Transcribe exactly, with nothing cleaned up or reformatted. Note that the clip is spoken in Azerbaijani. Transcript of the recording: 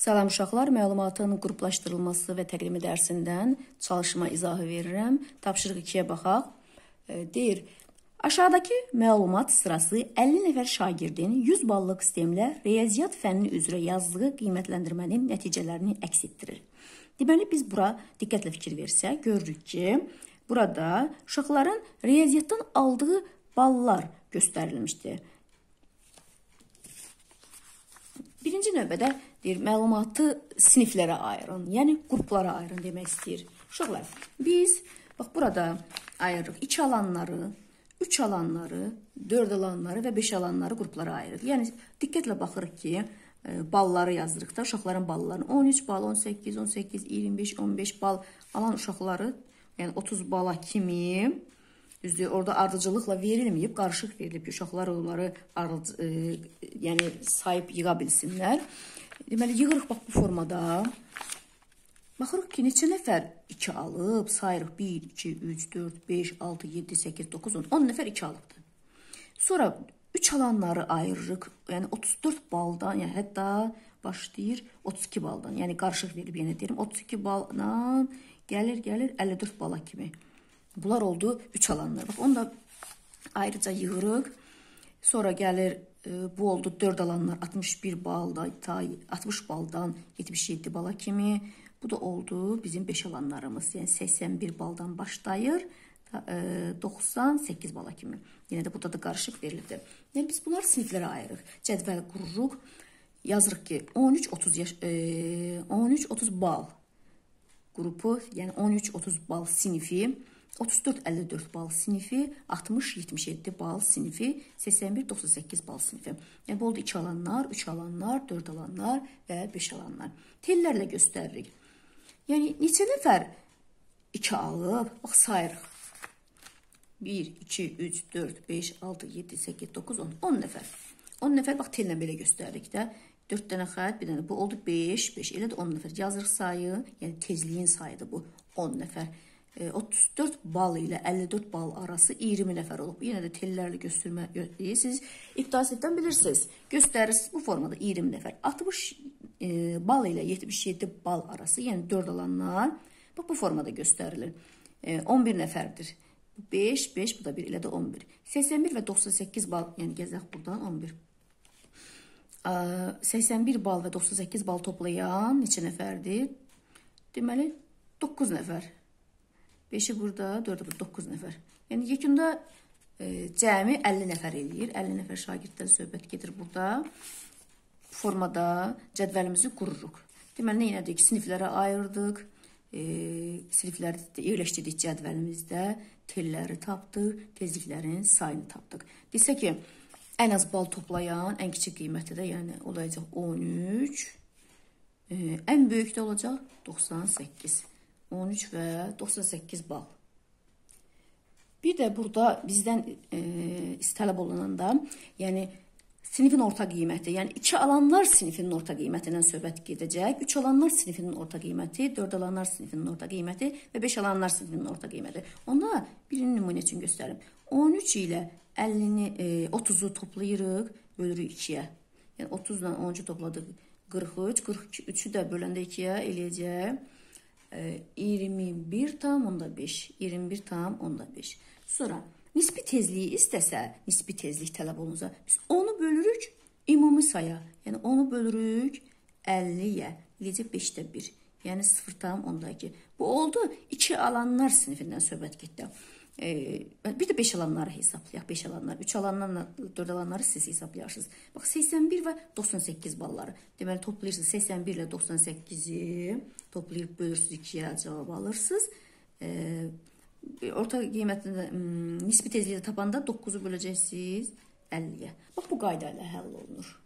Salam uşaqlar, məlumatın qruplaşdırılması və təqdimi dərsindən çalışma izahı verirəm. Tapşırıq ikiyə baxaq. E, deyir, aşağıdakı məlumat sırası əlli nəfər şagirdin yüz ballıq sistemlə riyaziyyat fənni üzrə yazdığı qiymətləndirmənin nəticələrini əks etdirir. Deməli, biz bura diqqətlə fikir versək, görürük ki, burada uşaqların riyaziyyatdan aldığı ballar göstərilmişdir. Birinci növbədə deyir, məlumatı siniflərə ayırın, yəni qruplara ayırın demək istəyir. Uşaqlar, biz bax burada ayırırıq iki alanları, üç alanları, dörd alanları və beş alanları qruplara ayırırıq. Yəni diqqətlə baxırıq ki, balları yazırıq da, uşaqların ballarını on üç bal, on səkkiz, on səkkiz, iyirmi beş, on beş bal alan uşaqları, yəni otuz bala kimi, düzdür, orada ardıcılıqla verilməyib, qarışıq verilib ki, uşaqlar onları ardıc, e, yəni sayıb yığa bilsinlər. Deməli, yığırıq bax bu formada. Baxırıq ki, neçə nəfər iki alıb, sayırıq bir, iki, üç, dörd, beş, altı, yeddi, səkkiz, doqquz, on. on nəfər iki alıbdır. Sonra üç alanları ayırırıq, yəni otuz dörd baldan, yəni hətta başlayır otuz iki baldan, yəni qarışıq verilib, yəni deyirəm, otuz iki baldan gəlir, gəlir əlli dörd bala kimi. Bunlar oldu üç alanlar. Bax, onu da ayrıca yığırıq. Sonra gəlir, e, bu oldu dörd alanlar altmış bir balda, altmış baldan yetmiş yeddi bala kimi. Bu da oldu bizim beş alanlarımız. Yəni səksən bir baldan başlayır, e, doxsan səkkiz bala kimi. Yenə də burada da qarışıq verilibdir. Yəni biz bunları siniflərə ayırıq. Cədvəl qururuq. Yazırıq ki, on üç otuz yaş, e, on üç otuz bal qrupu, yəni on üç otuz bal sinifi, otuz dörd əlli dörd bal sinifi, altmış yetmiş yeddi bal sinifi, səksən bir doxsan səkkiz bal sinifi. Yəni bu oldu iki alanlar, üç alanlar, dörd alanlar və beş alanlar. Tellərlə göstəririk. Yəni neçə nəfər iki alıb? Bax, sayırıq. bir, iki, üç, dörd, beş, altı, yeddi, səkkiz, doqquz, on. on nəfər. on nəfər, bax, tellə belə göstəririk də. dörd dənə xət, bir dənə. Bu oldu beş, beş. Elə də on nəfər. Yazırıq sayı, yəni tezliyin sayıdır bu on nəfər. otuz dörd bal ilə əlli dörd bal arası iyirmi nəfər olub. Yenə də tellərlə göstərmə siz ibtidasətdən bilirsiniz. Göstərirsiniz bu formada iyirmi nəfər. altmış bal ilə yetmiş yeddi bal arası, yəni dörd alanlar bax bu formada göstərilir. on bir nəfərdir. beş, beş, bu da bir, elə də on bir. səksən bir və doxsan səkkiz bal, yəni gəzək buradan on bir. səksən bir bal və doxsan səkkiz bal toplayan neçə nəfərdir? Deməli, doqquz nəfər. beşi burada, dördü burada, doqquz nəfər. Yəni, yekunda e, cəmi əlli nəfər eləyir. əlli nəfər şagirddən söhbət gedir burada. Formada cədvəlimizi qururuq. Deməli, nə elədik? Siniflərə ayırdıq. E, sinifləri yerləşdirdik cədvəlimizdə. Telləri tapdıq. Tezliklərin sayını tapdıq. Desə ki, ən az bal toplayan, ən kiçik qiyməti də, yəni olacaq on üç. E, ən böyük də olacaq doxsan səkkiz. on üç və doxsan səkkiz bal. Bir də burada bizdən e, istələb olunanda, yəni sinifin orta qiyməti, yəni iki alanlar sinifinin orta qiymətindən söhbət gedəcək, üç alanlar sinifinin orta qiyməti, dörd alanlar sinifinin orta qiyməti və beş alanlar sinifinin orta qiyməti. Onda birini nümunə üçün göstərim. on üç ilə əllini, e, otuzu toplayırıq, bölürük ikiyə. Yəni otuz ilə on üçü topladıq qırx üç, qırx üçü də böləndə ikiyə eləyəcək. iyirmi bir tam onda beş, iyirmi bir tam onda beş. Sonra nisbi tezliyi istəsə, nisbi tezlik tələb olunsa, biz onu bölürük ümumi saya. Yəni onu bölürük əlliyə, eləyəcək beşdə bir. Yəni sıfır tam onda iki. Bu oldu iki alanlar sinifindən söhbət getdi. Ee, bir də beş alanları hesablayaq. beş alanlar, üç alanlarla dörd alanları siz hesablayarsınız. Bax, səksən bir və doxsan səkkiz balları. Deməli, toplayırsınız səksən bir ilə doxsan səkkizi, toplayıb bölürsünüz ikiyə, cavab alırsınız. Ee, orta qiymətində nisbi tezliyi tapanda doqquzu böləcəksiniz əlliyə. Bax, bu qayda ilə həll olunur.